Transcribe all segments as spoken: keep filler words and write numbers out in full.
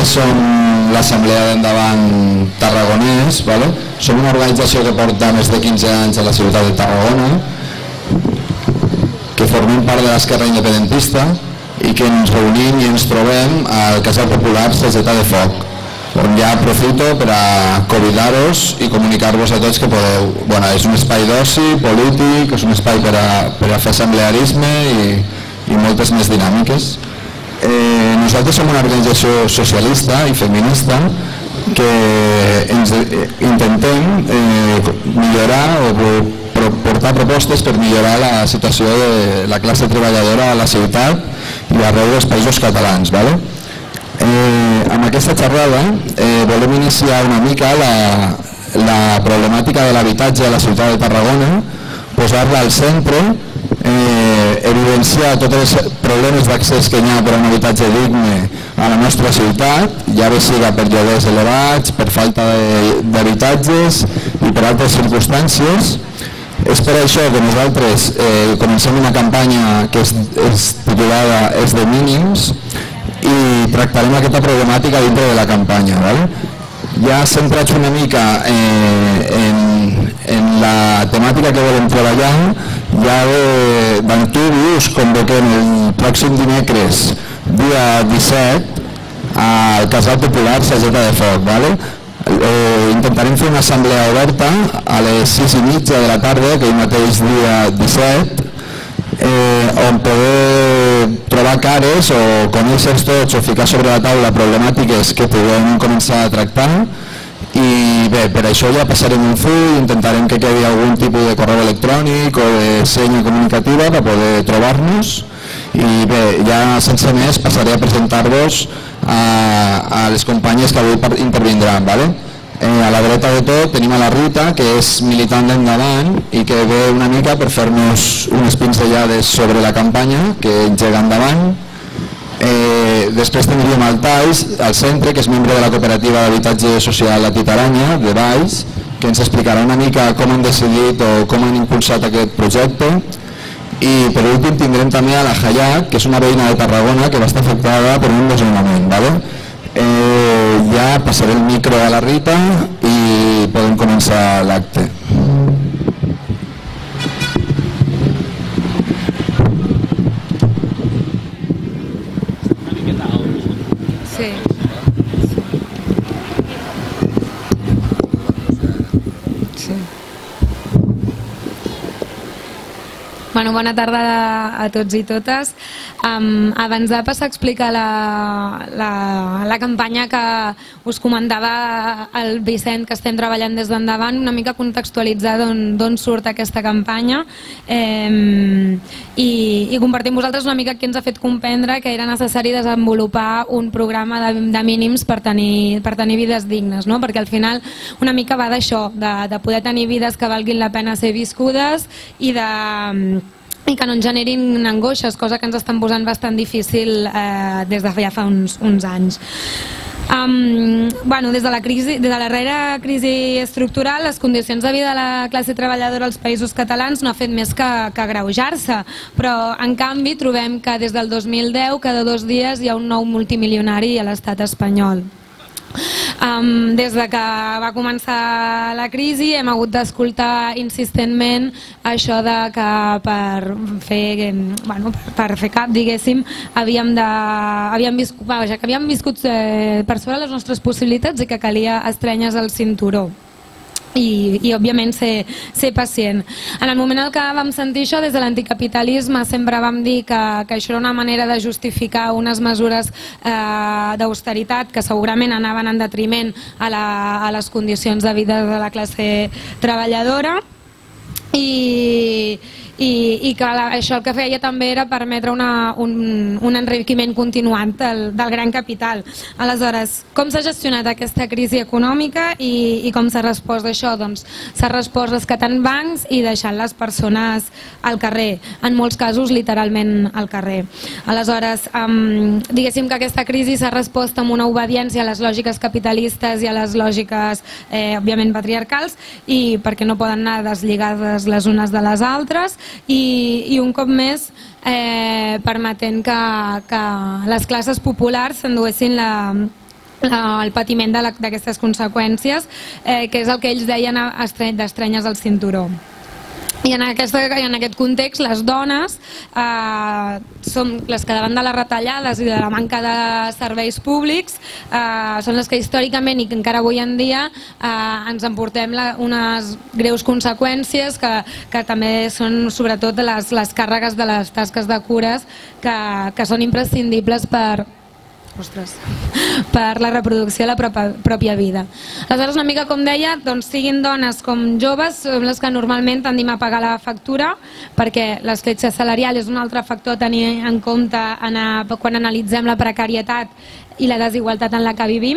nosaltres som l'Assemblea d'Endavant Tarragonès, som una organització que porta més de quinze anys a la ciutat de Tarragona, que formem part de l'esquerra independentista i que ens reunim i ens trobem al Casal Popular Sageta de Foc, on ja aprofito per a convidar-vos i comunicar-vos a tots que podeu. Bueno, és un espai d'oci, polític, és un espai per a, per a fer assemblearisme i, i moltes més dinàmiques. Eh, nosaltres som una organització socialista i feminista que ens eh, intentem eh, millorar o portar propostes per millorar la situació de la classe treballadora a la ciutat i arreu dels països catalans. ¿vale? Eh, amb aquesta xerrada eh, volem iniciar una mica la, la problemàtica de l'habitatge a la ciutat de Tarragona, posar-la al centre, eh, evidenciar tots els problemes d'accés que hi ha per a un habitatge digne a la nostra ciutat, ja bé siga per lloguers elevats, per falta d'habitatges i per altres circumstàncies. És per això que nosaltres eh, comencem una campanya que és, és titulada És de mínims i tractarem aquesta problemàtica dintre de la campanya. ¿vale? Ja centrats una mica eh, en, en la temàtica que volem treballar, ja d'Antuvi us convoquem el pròxim dimecres, dia disset, al Casal Popular Sageta de Foc. ¿vale? Eh, intentarem fer una assemblea oberta a les sis i mitja de la tarda, aquell mateix dia disset, eh, on poder trobar cares o conèixer tots o ficar sobre la taula problemàtiques que puguem començar a tractar. I bé, per això ja passarem un full, intentarem que quedi algun tipus de correu electrònic o de senya comunicativa per poder trobar-nos. I bé, ja sense més passaré a presentar-vos a, a les companyes que avui intervindran. ¿vale? Eh, a la dreta de tot tenim a la Rita, que és militant d'Endavant i que ve una mica per fer-nos unes pinzellades sobre la campanya que engega Endavant. Eh, després tindríem el Tais, al centre, que és membre de la cooperativa d'habitatge social La Titaranya, de Valls, que ens explicarà una mica com han decidit o com han impulsat aquest projecte. I per últim tindrem també a la Hayak, que és una veïna de Tarragona que va estar afectada per un desnonament. ¿vale? Eh, ja passaré el micro a la Rita i podem començar l'acte. Sí. Sí. Bueno, bona tarda a, a tots i totes. Um, abans de passar a explicar la, la, la campanya que us comentava el Vicent, que estem treballant des d'Endavant, una mica contextualitzar d'on surt aquesta campanya eh, i, i compartir amb vosaltres una mica què ens ha fet comprendre que era necessari desenvolupar un programa de, de mínims per tenir, per tenir vides dignes, no? Perquè al final una mica va d'això, de, de poder tenir vides que valguin la pena ser viscudes i de... i que no ens generin angoixes, cosa que ens estan posant bastant difícil eh, des de ja fa uns, uns anys. Um, bueno, des de la crisi, des de la darrera crisi estructural, les condicions de vida de la classe treballadora als països catalans no ha fet més que, que agreujar-se, però en canvi trobem que des del dos mil deu cada dos dies hi ha un nou multimilionari a l'estat espanyol. Um, des de que va començar la crisi hem hagut d'escoltar insistentment això de que per fer, bueno, per fer cap, diguéssim, havíem, de, havíem, viscut, vaja, que havíem viscut eh, per sobre les nostres possibilitats i que calia estrenyes al cinturó. I, i òbviament ser, ser pacient. En el moment en què vam sentir això, des de l'anticapitalisme sempre vam dir que, que això era una manera de justificar unes mesures eh, d'austeritat que segurament anaven en detriment a, la, a les condicions de vida de la classe treballadora i, i, i que la, això el que feia també era permetre una, un, un enriquiment continuat del, del gran capital. Aleshores, com s'ha gestionat aquesta crisi econòmica i, i com s'ha respost això? Doncs s'ha respost rescatant bancs i deixant les persones al carrer, en molts casos literalment al carrer. Aleshores, um, diguéssim que aquesta crisi s'ha respost amb una obediència a les lògiques capitalistes i a les lògiques, eh, òbviament, patriarcals, i perquè no poden anar deslligades les unes de les altres, i, i un cop més eh, permetent que, que les classes populars s'enduessin la, el patiment d'aquestes conseqüències, que és el que ells deien d'estrenyes al cinturó. I en aquest context les dones són les que davant de les retallades i de la manca de serveis públics són les que històricament i que encara avui en dia ens emportem unes greus conseqüències que també són sobretot les càrregues de les tasques de cures que són imprescindibles per Ostres, per la reproducció de la pròpia vida. Aleshores, una mica com deia, siguin dones com joves, són les que normalment tendim a pagar la factura, perquè l'escletxa salarial és un altre factor a tenir en compte quan analitzem la precarietat i la desigualtat en la que vivim.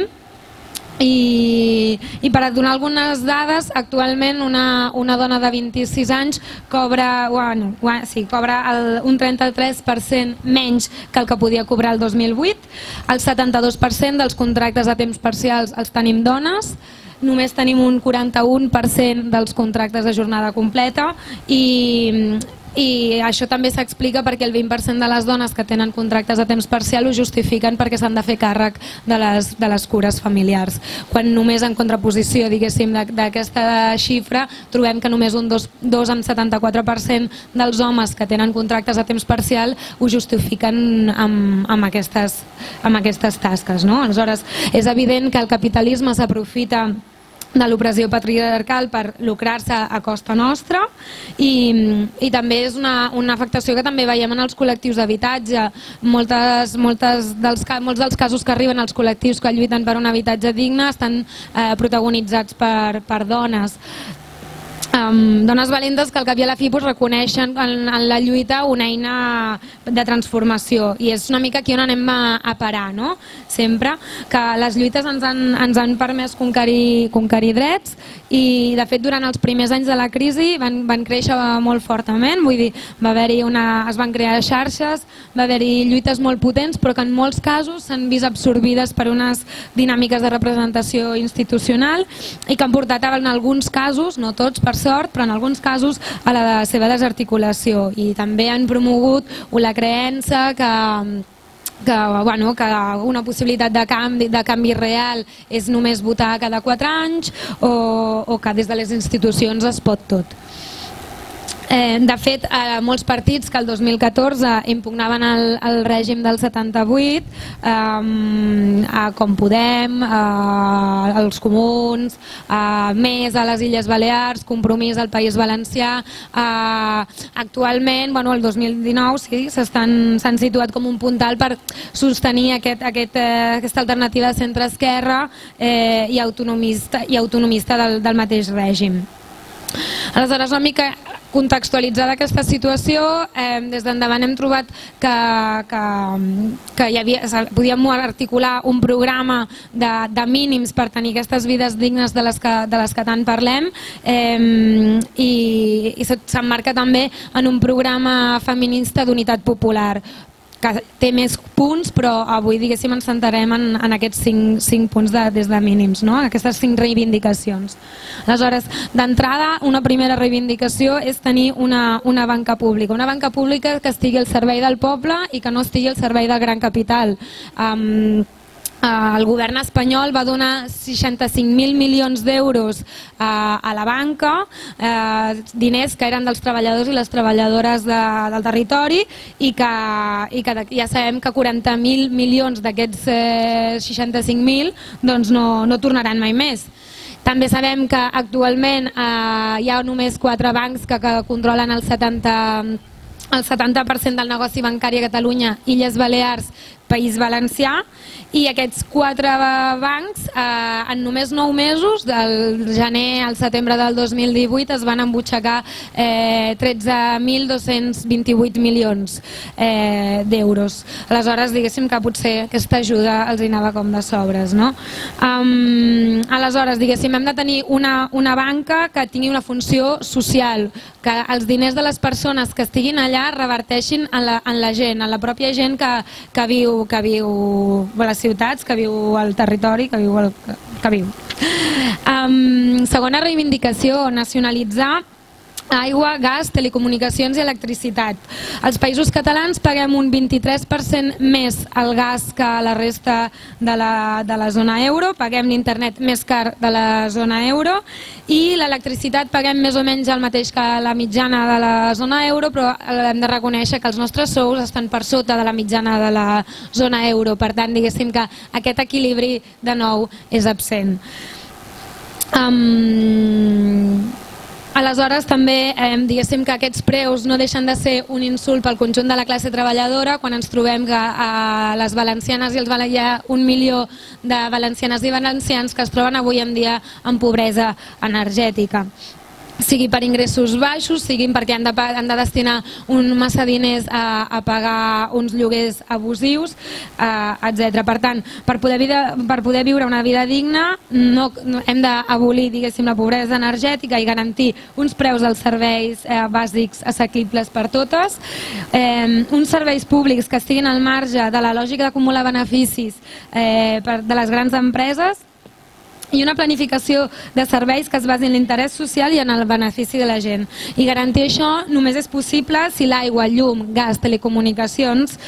I per donar algunes dades, actualment una dona de vint-i-sis anys cobra un trenta-tres per cent menys que el que podia cobrar el dos mil vuit, el setanta-dos per cent dels contractes a temps parcials els tenim dones, només tenim un quaranta-u per cent dels contractes de jornada completa i i això també s'explica perquè el vint per cent de les dones que tenen contractes a temps parcial ho justifiquen perquè s'han de fer càrrec de les cures familiars, quan només en contraposició d'aquesta xifra trobem que només un dos coma setanta-quatre per cent dels homes que tenen contractes a temps parcial ho justifiquen amb aquestes tasques. Aleshores, és evident que el capitalisme s'aprofita de l'opressió patriarcal per lucrar-se a costa nostra i també és una afectació que també veiem en els col·lectius d'habitatge. Molts dels casos que arriben als col·lectius que lluiten per un habitatge digne estan protagonitzats per dones. Dones valentes que al cap i a la fi reconeixen en la lluita una eina de transformació i és una mica aquí on anem a parar, sempre que les lluites ens han permès conquerir drets i de fet durant els primers anys de la crisi van créixer molt fortament, vull dir, es van crear xarxes, va haver-hi lluites molt potents però que en molts casos s'han vist absorbides per unes dinàmiques de representació institucional i que han portat en alguns casos, no tots per sort, però en alguns casos a la seva desarticulació i també han promogut la creença que una possibilitat de canvi real és només votar cada quatre anys o que des de les institucions es pot tot. De fet, molts partits que el dos mil catorze impugnaven el règim del setanta-vuit, com Podem, els Comuns, Més a les Illes Balears, Compromís al País Valencià, actualment, el dos mil dinou, s'han situat com un puntal per sostenir aquesta alternativa de centre-esquerra i autonomista del mateix règim. Aleshores, una mica contextualitzada aquesta situació, des d'endavant hem trobat que podíem articular un programa de mínims per tenir aquestes vides dignes de les que tant parlem i s'emmarca també en un programa feminista d'unitat popular que té més punts, però avui diguéssim ens centrarem en aquests cinc punts des de mínims, aquestes cinc reivindicacions. Aleshores, d'entrada, una primera reivindicació és tenir una banca pública, una banca pública que estigui al servei del poble i que no estigui al servei del gran capital. El govern espanyol va donar seixanta-cinc mil milions d'euros a la banca, diners que eren dels treballadors i les treballadores del territori i que ja sabem que quaranta mil milions d'aquests seixanta-cinc mil no tornaran mai més. També sabem que actualment hi ha només quatre bancs que controlen el setanta per cent del negoci bancari a Catalunya, Illes Balears, País Valencià, i aquests quatre bancs en només nou mesos, del gener al setembre del dos mil divuit, es van embutxacar tretze mil dos-cents vint-i-vuit milions d'euros. Aleshores, diguéssim que potser aquesta ajuda els anava com de sobres. Aleshores, diguéssim, hem de tenir una banca que tingui una funció social, que els diners de les persones que estiguin allà reverteixin en la gent, en la pròpia gent que viu que viu a les ciutats, que viu al territori, que viu. Segona reivindicació, nacionalitzar aigua, gas, telecomunicacions i electricitat. Els països catalans paguem un vint-i-tres per cent més el gas que la resta de la, de la zona euro, paguem l'internet més car de la zona euro i l'electricitat paguem més o menys el mateix que la mitjana de la zona euro, però hem de reconèixer que els nostres sous estan per sota de la mitjana de la zona euro, per tant diguéssim que aquest equilibri de nou és absent. Um... Aleshores també eh, diguéssim que aquests preus no deixen de ser un insult pel conjunt de la classe treballadora quan ens trobem que a les valencianes i els hi ha un milió de valencianes i valencians que es troben avui en dia en pobresa energètica, sigui per ingressos baixos, siguin perquè han de, han de destinar un massa diners a, a pagar uns lloguers abusius, eh, etcètera. Per tant, per poder, vida, per poder viure una vida digna no, no, hem d'abolir diguéssim la pobresa energètica i garantir uns preus als serveis eh, bàsics assequibles per totes, eh, uns serveis públics que estiguin al marge de la lògica d'acumular beneficis eh, per, de les grans empreses, i una planificació de serveis que es basi en l'interès social i en el benefici de la gent. I garantir això només és possible si l'aigua, llum, gas, telecomunicacions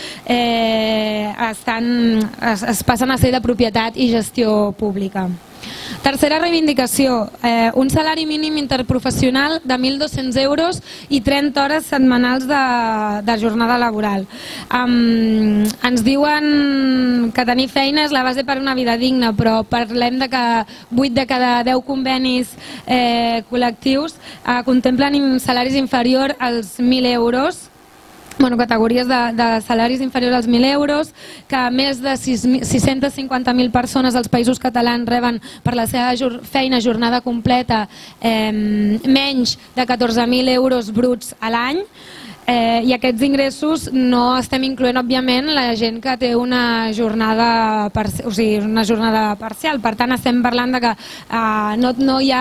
eh, estan, es, es passen a ser de propietat i gestió pública. Tercera reivindicació, eh, un salari mínim interprofessional de mil dos-cents euros i trenta hores setmanals de, de jornada laboral. Um, ens diuen que tenir feina és la base per una vida digna, però parlem de que vuit de cada deu convenis eh, col·lectius eh, contemplen salaris inferiors als mil euros, bueno, categories de, de salaris inferiors als mil euros, que més de sis-centes cinquanta mil persones als països catalans reben per la seva feina jornada completa eh, menys de catorze mil euros bruts a l'any. Eh, I aquests ingressos no estem incloent, òbviament, la gent que té una jornada, o sigui, una jornada parcial. Per tant, estem parlant de que eh, no, no hi ha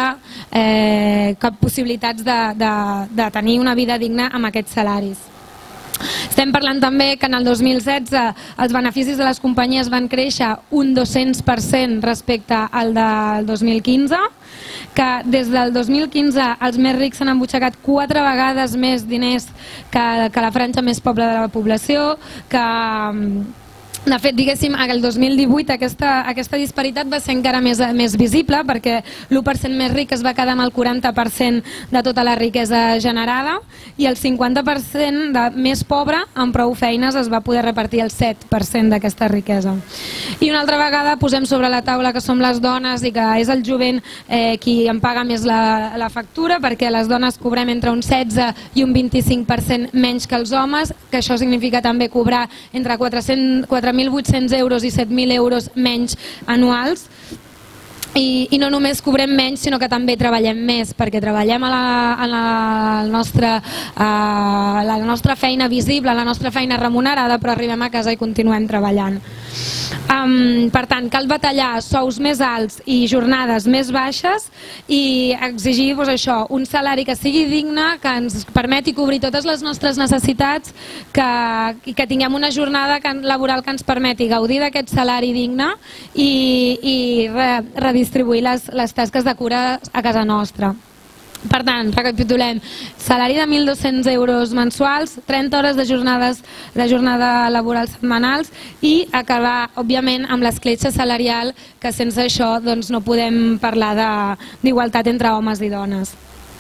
eh, cap possibilitat de, de, de tenir una vida digna amb aquests salaris. Estem parlant també que en el dos mil setze els beneficis de les companyies van créixer un dos-cents per cent respecte al del dos mil quinze, que des del dos mil quinze els més rics s'han embutxacat quatre vegades més diners que, que la franja més pobra de la població, que... De fet, diguéssim, el dos mil divuit aquesta, aquesta disparitat va ser encara més, més visible perquè l'u per cent més ric es va quedar amb el quaranta per cent de tota la riquesa generada i el cinquanta per cent de més pobre amb prou feines es va poder repartir el set per cent d'aquesta riquesa. I una altra vegada posem sobre la taula que som les dones i que és el jovent eh, qui en paga més la, la factura, perquè les dones cobrem entre un setze i un vint-i-cinc per cent menys que els homes, que això significa també cobrar entre quatre mil vuit-cents euros i set mil euros menys anuals. I, i no només cobrem menys, sinó que també treballem més, perquè treballem a la, a la, nostra, a la nostra feina visible, a la nostra feina remunerada, però arribem a casa i continuem treballant. Um, per tant, cal batallar sous més alts i jornades més baixes i exigir doncs, això, un salari que sigui digne, que ens permeti cobrir totes les nostres necessitats, que, i que tinguem una jornada laboral que ens permeti gaudir d'aquest salari digne i, i re, redistribuir les, les tasques de cura a casa nostra. Per tant, recapitulem, salari de mil dos-cents euros mensuals, trenta hores de, jornades, de jornada laboral setmanals i acabar, òbviament, amb l'escletxa salarial, que sense això doncs, no podem parlar d'igualtat entre homes i dones.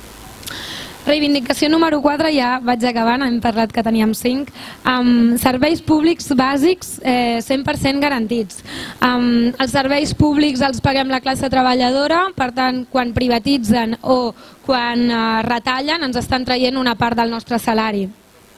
Reivindicació número quatre, ja vaig acabant, hem parlat que teníem cinc, um, serveis públics bàsics eh, cent per cent garantits. Um, els serveis públics els paguem la classe treballadora, per tant, quan privatitzen o quan uh, retallen ens estan traient una part del nostre salari.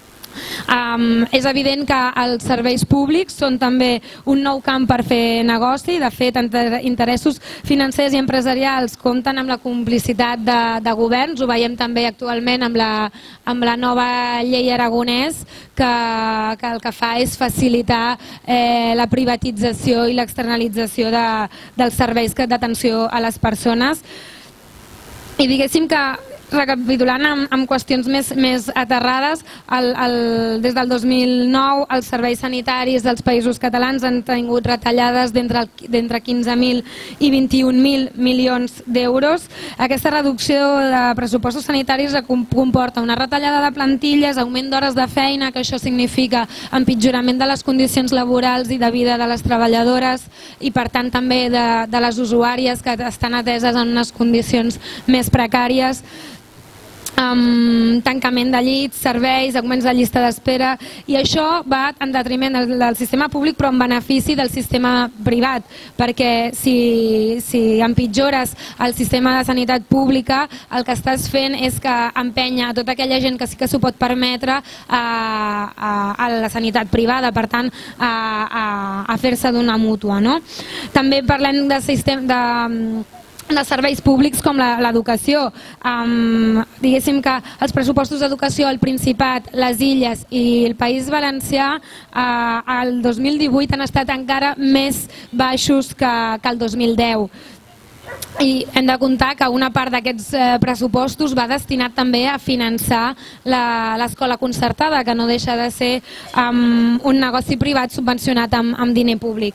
Um, és evident que els serveis públics són també un nou camp per fer negoci. De fet, interessos financers i empresarials compten amb la complicitat de, de governs. Ho veiem també actualment amb la, amb la nova llei Aragonès, que, que el que fa és facilitar eh, la privatització i l'externalització de, dels serveis d'atenció a les persones. I diguéssim que recapitulant amb, amb qüestions més, més aterrades, el, el, des del dos mil nou els serveis sanitaris dels països catalans han tingut retallades d'entre quinze mil i vint-i-un mil milions d'euros. Aquesta reducció de pressupostos sanitaris comporta una retallada de plantilles, augment d'hores de feina, que això significa empitjorament de les condicions laborals i de vida de les treballadores i per tant també de, de les usuàries que estan ateses en unes condicions més precàries. Um, tancament de llits, serveis, augments de llista d'espera, i això va en detriment del, del sistema públic però en benefici del sistema privat, perquè si, si empitjores el sistema de sanitat pública el que estàs fent és que empenya a tota aquella gent que sí que s'ho pot permetre a, a, a la sanitat privada, per tant a, a, a fer-se d'una mútua, no? També parlem de sistema de de serveis públics com l'educació. Um, diguéssim que els pressupostos d'educació al Principat, les Illes i el País Valencià uh, el dos mil divuit han estat encara més baixos que, que el dos mil deu. I hem de comptar que una part d'aquests eh, pressupostos va destinat també a finançar l'escola concertada, que no deixa de ser um, un negoci privat subvencionat amb, amb diner públic.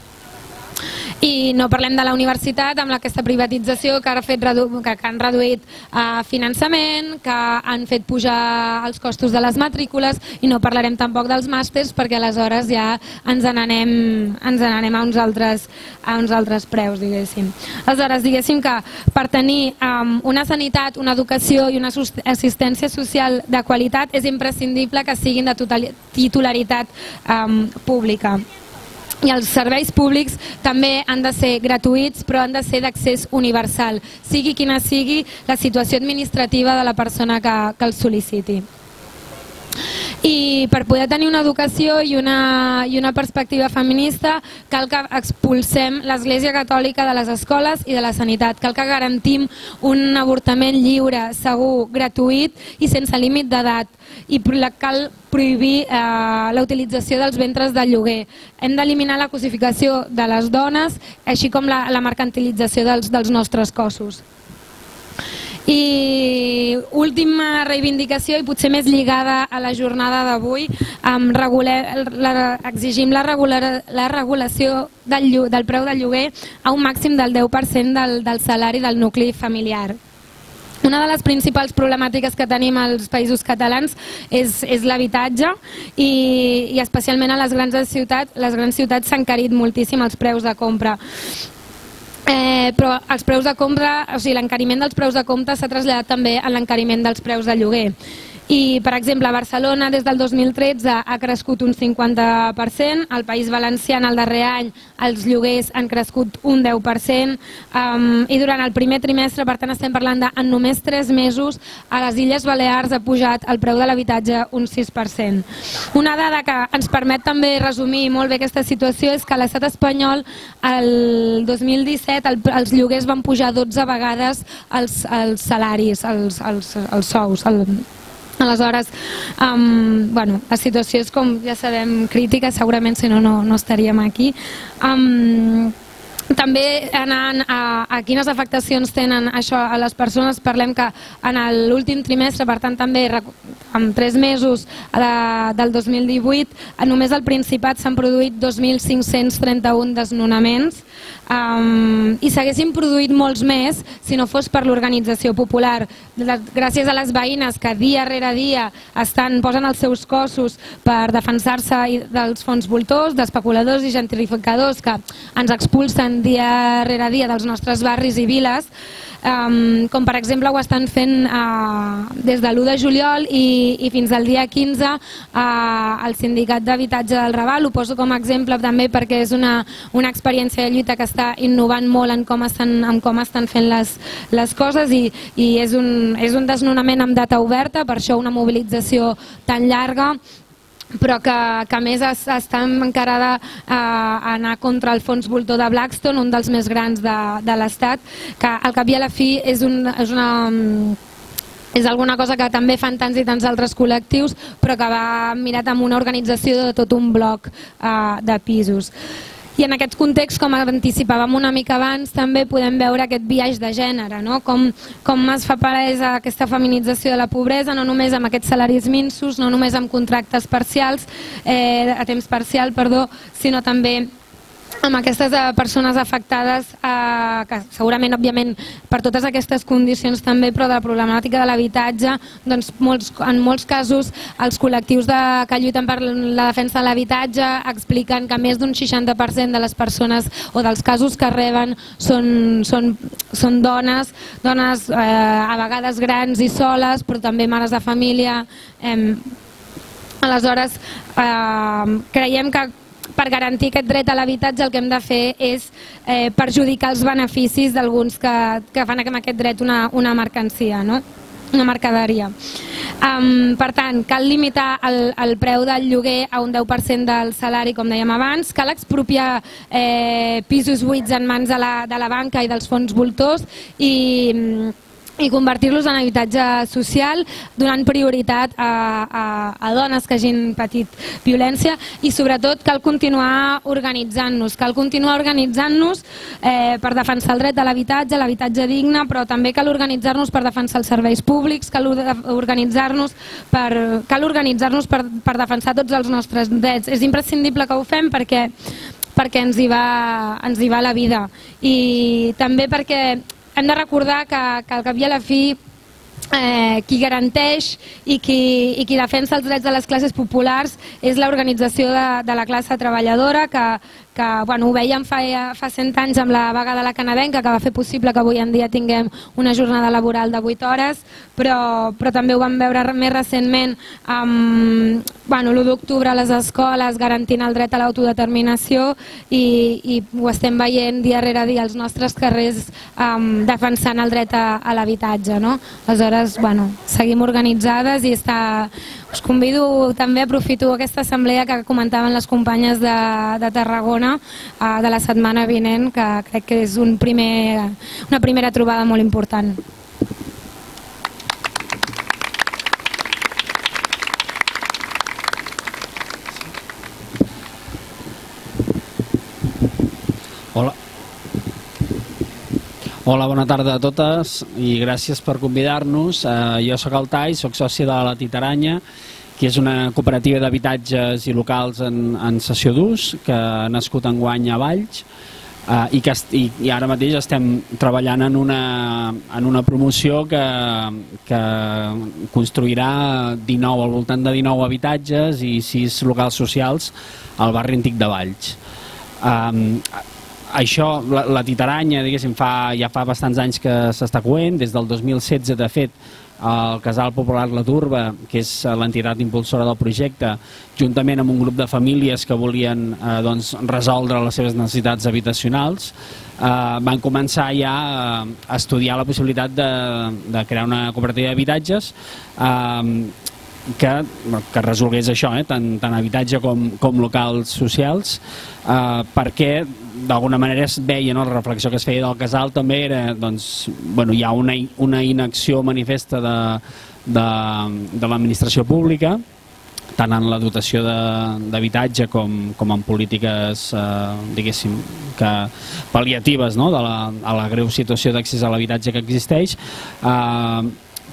I no parlem de la universitat amb aquesta privatització que, ha fet, que han reduït eh, finançament, que han fet pujar els costos de les matrícules, i no parlarem tampoc dels màsters perquè aleshores ja ens n'anem ens n'anem a uns altres a uns altres preus, diguéssim. Aleshores, diguéssim que per tenir um, una sanitat, una educació i una assistència social de qualitat és imprescindible que siguin de titularitat um, pública. I els serveis públics també han de ser gratuïts, però han de ser d'accés universal, sigui quina sigui la situació administrativa de la persona que, que els sol·liciti. I per poder tenir una educació i una, i una perspectiva feminista cal que expulsem l'Església Catòlica de les escoles i de la sanitat. Cal que garantim un avortament lliure, segur, gratuït i sense límit d'edat. I cal prohibir eh, la utilització dels ventres de lloguer. Hem d'eliminar la cosificació de les dones, així com la, la mercantilització dels, dels nostres cossos. I última reivindicació, i potser més lligada a la jornada d'avui, exigim la, regular, la regulació del, del preu del lloguer a un màxim del deu per cent del, del salari del nucli familiar. Una de les principals problemàtiques que tenim als països catalans és, és l'habitatge i, i especialment a les grans ciutats. Les grans ciutats s'han encarit moltíssim els preus de compra. Eh, però els preus de compra, o sigui, l'encariment dels preus de compra s'ha traslladat també a l'encariment dels preus de lloguer. I, per exemple, a Barcelona des del dos mil tretze ha crescut un cinquanta per cent, al País Valencià en el darrer any els lloguers han crescut un deu per cent um, i durant el primer trimestre, per tant estem parlant de en només tres mesos, a les Illes Balears ha pujat el preu de l'habitatge un sis per cent. Una dada que ens permet també resumir molt bé aquesta situació és que a l'estat espanyol el dos mil disset el, els lloguers van pujar dotze vegades els, els salaris, els, els, els sous, el, aleshores, um, bueno, la situació és, com ja sabem, crítica, segurament si no, no, no estaríem aquí. Um, també anant a, a quines afectacions tenen això a les persones, parlem que en l'últim trimestre, per tant també en tres mesos de, del dos mil divuit, només al Principat s'han produït dos mil cinc-cents trenta-un desnonaments um, i s'haguessin produït molts més si no fos per l'organització popular. Gràcies a les veïnes que dia rere dia estan, posen els seus cossos per defensar-se dels fons voltors, d'especuladors i gentrificadors que ens expulsen dia rere dia dels nostres barris i viles, um, com per exemple ho estan fent uh, des de l'u de juliol i, i fins al dia quinze uh, el Sindicat d'Habitatge del Raval. Ho poso com a exemple també perquè és una, una experiència de lluita que està innovant molt en com estan, en com estan fent les, les coses i, i és, un, és un desnonament amb data oberta, per això una mobilització tan llarga, però que, que a més està encarada a anar contra el fons voltor de Blackstone, un dels més grans de, de l'Estat, que al cap i a la fi és, un, és una... és alguna cosa que també fan tants i tants altres col·lectius, però que va mirat amb una organització de tot un bloc uh, de pisos. I en aquest context, com anticipàvem una mica abans, també podem veure aquest biaix de gènere, no? com, com es fa palesa aquesta feminització de la pobresa, no només amb aquests salaris minsos, no només amb contractes parcials, eh, a temps parcial, perdó, sinó també amb aquestes persones afectades, eh, que segurament, òbviament, per totes aquestes condicions també, però de la problemàtica de l'habitatge, doncs molts, en molts casos els col·lectius de, que lluiten per la defensa de l'habitatge expliquen que més d'un seixanta per cent de les persones o dels casos que reben són, són, són dones, dones eh, a vegades grans i soles, però també mares de família. Eh, aleshores, eh, creiem que per garantir aquest dret a l'habitatge el que hem de fer és eh, perjudicar els beneficis d'alguns que, que fan amb aquest dret una, una mercancia, no? Una mercaderia. Um, per tant, cal limitar el, el preu del lloguer a un deu per cent del salari, com dèiem abans, cal expropiar eh, pisos buits en mans de la, de la banca i dels fons voltors i... i convertir-los en habitatge social, donant prioritat a, a, a dones que hagin patit violència i sobretot cal continuar organitzant-nos, cal continuar organitzant-nos eh, per defensar el dret a l'habitatge, l'habitatge digne, però també cal organitzar-nos per defensar els serveis públics, cal organitzar-nos per, cal organitzar-nos per, per defensar tots els nostres drets. És imprescindible que ho fem perquè, perquè ens hi va, ens hi va la vida i també perquè hem de recordar que, que al cap i a la fi eh, qui garanteix i qui, i qui defensa els drets de les classes populars és l'organització de, de la classe treballadora que, que bueno, ho veiem fa, fa cent anys amb la vaga de la canadenca que va fer possible que avui en dia tinguem una jornada laboral de vuit hores, però, però també ho vam veure més recentment amb bueno, l'u d'octubre a les escoles garantint el dret a l'autodeterminació i, i ho estem veient dia rere dia als nostres carrers um, defensant el dret a, a l'habitatge. No? Aleshores, bueno, seguim organitzades i està... Us convido també, aprofito aquesta assemblea que comentaven les companyes de, de Tarragona eh, de la setmana vinent, que crec que és un primer, una primera trobada molt important. Hola. Hola, bona tarda a totes i gràcies per convidar-nos. Eh, jo soc el Tai, soc soci de la Titaranya, que és una cooperativa d'habitatges i locals en, en cessió d'ús, que ha nascut enguany a Valls eh, i, que, i, i ara mateix estem treballant en una, en una promoció que, que construirà dinou, al voltant de dinou habitatges i sis locals socials al barri antic de Valls. Eh, Això, la, la Titaranya, diguéssim, fa, ja fa bastants anys que s'està coent. Des del dos mil setze, de fet, el Casal Popular La Turba, que és l'entitat impulsora del projecte, juntament amb un grup de famílies que volien eh, doncs, resoldre les seves necessitats habitacionals, eh, van començar ja a estudiar la possibilitat de, de crear una cooperativa d'habitatges eh, que, que resolgués això, eh, tant, tant habitatge com, com locals socials, eh, perquè d'alguna manera es veia, no, la reflexió que es feia del casal també era, doncs, bueno, hi ha una, una inacció manifesta de, de, de l'administració pública, tant en la dotació d'habitatge com, com en polítiques, eh, diguéssim, que, pal·liatives, no, de la, a la greu situació d'accés a l'habitatge que existeix. Eh,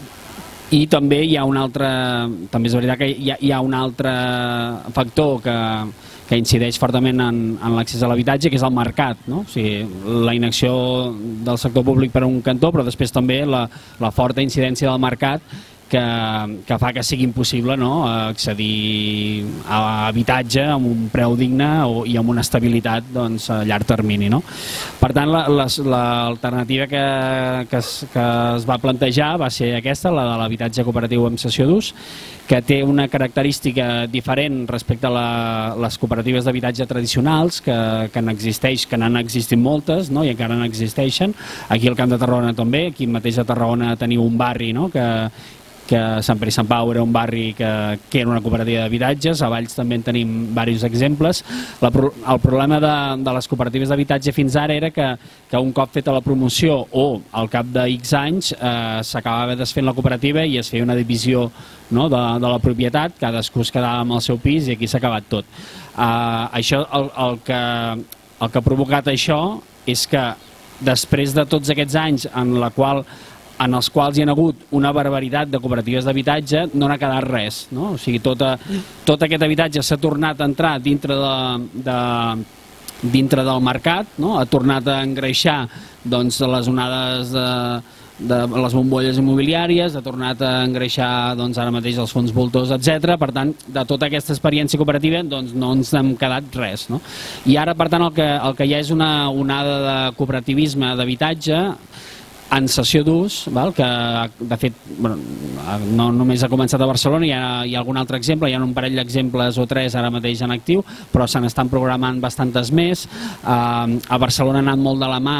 I també hi ha un altre, també és veritat que hi ha, hi ha un altre factor que, que incideix fortament en, en l'accés a l'habitatge, que és el mercat, no? O sigui, la inacció del sector públic per un cantó, però després també la, la forta incidència del mercat que, que fa que sigui impossible, no, accedir a habitatge amb un preu digne o, i amb una estabilitat, doncs, a llarg termini. No? Per tant, l'alternativa que, que, es, que es va plantejar va ser aquesta, la de l'habitatge cooperatiu amb cessió d'ús, que té una característica diferent respecte a la, les cooperatives d'habitatge tradicionals, que, que n'existeix, que n'han existit moltes, no? I encara n'existeixen. Aquí al Camp de Tarragona també, aquí mateix a Tarragona teniu un barri, no? que, que Sant Pere i Sant Pau era un barri que, que era una cooperativa d'habitatges, a Valls també en tenim diversos exemples. La, el problema de, de les cooperatives d'habitatge fins ara era que, que un cop feta la promoció o al cap de X anys eh, s'acabava desfent la cooperativa i es feia una divisió, no, de, de la propietat, cadascú es quedava amb el seu pis i aquí s'ha acabat tot. Eh, això el, el que... el que ha provocat això és que després de tots aquests anys en la qual en els quals hi ha hagut una barbaritat de cooperatives d'habitatge, no n'ha quedat res, no? O sigui, tota, tot aquest habitatge s'ha tornat a entrar dintre, de, de, dintre del mercat, no? Ha tornat a engreixar doncs, les onades de, de les bombolles immobiliàries, ha tornat a engreixar doncs, ara mateix els fons voltors, etcètera. Per tant, de tota aquesta experiència cooperativa doncs, no ens hem quedat res, no? I ara, per tant, el que, el que hi ha és una onada de cooperativisme d'habitatge en cessió d'ús, que de fet bueno, no només ha començat a Barcelona, hi ha, hi ha algun altre exemple, hi ha un parell d'exemples o tres ara mateix en actiu, però se n'estan programant bastantes més. A Barcelona ha anat molt de la mà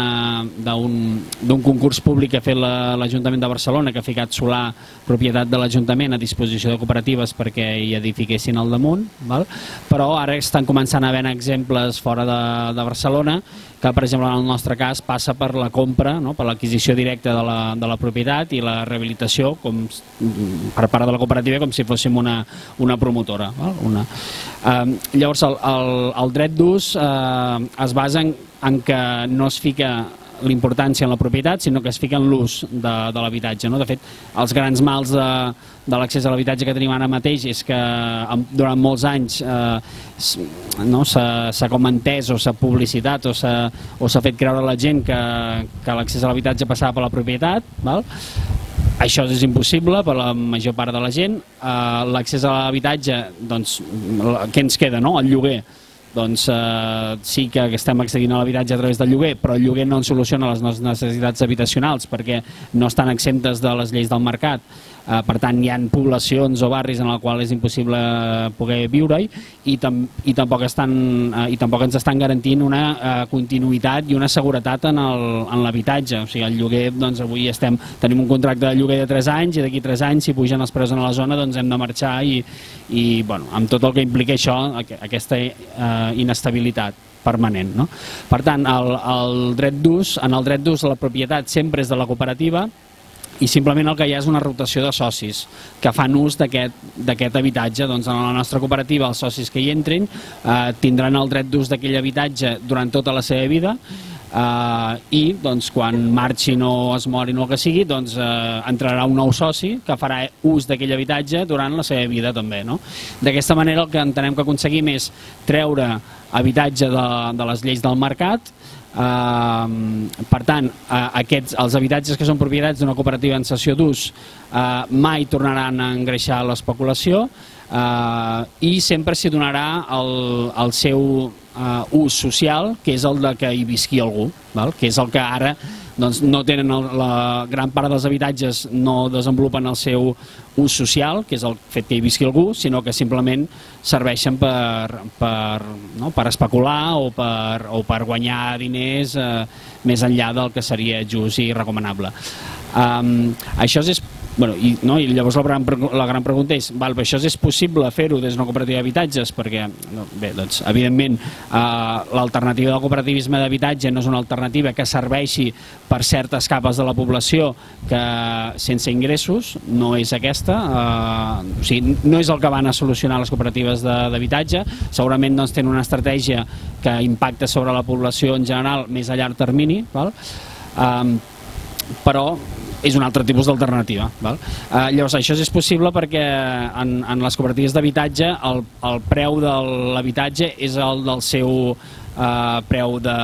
d'un concurs públic que ha fet l'Ajuntament de Barcelona, que ha ficat solar, propietat de l'Ajuntament, a disposició de cooperatives perquè hi edifiquessin al damunt, però ara estan començant a haver exemples fora de, de Barcelona, que per exemple en el nostre cas passa per la compra, no? Per l'adquisició directa de la, de la propietat i la rehabilitació com, per part de la cooperativa com si fóssim una, una promotora. Una. Eh, llavors el, el, el dret d'ús eh, es basa en, en que no es fica l'importància en la propietat, sinó que es fica en l'ús de, de l'habitatge. No? De fet, els grans mals de, de l'accés a l'habitatge que tenim ara mateix és que durant molts anys eh, no, s'ha com entès o s'ha publicitat o s'ha fet creure a la gent que, que l'accés a l'habitatge passava per la propietat. Val? Això és impossible per la major part de la gent. Eh, l'accés a l'habitatge, doncs, què ens queda? No? El lloguer. Doncs eh, sí que estem accedint a l'habitatge a través del lloguer, però el lloguer no ens soluciona les nostres necessitats habitacionals perquè no estan exemptes de les lleis del mercat. Eh, per tant, hi ha poblacions o barris en els quals és impossible poder viure-hi i, tam i, tampoc estan, eh, i tampoc ens estan garantint una eh, continuïtat i una seguretat en l'habitatge. O sigui, el lloguer, doncs avui estem, tenim un contracte de lloguer de tres anys i d'aquí tres anys, si pugen els preus en la zona, doncs hem de marxar i, i bueno, amb tot el que implica això, aquesta eh, inestabilitat permanent. No? Per tant, el, el dret d'ús, en el dret d'ús la propietat sempre és de la cooperativa i simplement el que hi ha és una rotació de socis que fan ús d'aquest habitatge. Doncs en la nostra cooperativa els socis que hi entrin eh, tindran el dret d'ús d'aquell habitatge durant tota la seva vida eh, i doncs, quan marxin o es morin o el que sigui, doncs, eh, entrarà un nou soci que farà ús d'aquell habitatge durant la seva vida també. No? D'aquesta manera el que entenem que aconseguim és treure habitatge de, de les lleis del mercat. Uh, per tant, uh, aquests, els habitatges que són propietats d'una cooperativa en cessió d'ús uh, mai tornaran a engreixar l'especulació uh, i sempre s'hi donarà el, el seu uh, ús social, que és el de que hi visqui algú, val? Que és el que ara doncs, no tenen el, la gran part dels habitatges no desenvolupen el seu ús social, que és el fet que hi visqui algú, sinó que simplement serveixen per, per, no, per especular o per, o per guanyar diners eh, més enllà del que seria just i recomanable. Um, això és... Bueno, i, no, I llavors la gran, la gran pregunta és, val, això és possible fer-ho des d'una cooperativa d'habitatges? Perquè, no, bé, doncs, evidentment, eh, l'alternativa del cooperativisme d'habitatge no és una alternativa que serveixi per certes capes de la població que sense ingressos, no és aquesta, eh, o sigui, no és el que van a solucionar les cooperatives d'habitatge, segurament doncs, tenen una estratègia que impacta sobre la població en general més a llarg termini, val? Eh, però és un altre tipus d'alternativa. Uh, llavors, això és possible perquè en, en les cooperatives d'habitatge el, el preu de l'habitatge és el del seu uh, preu de,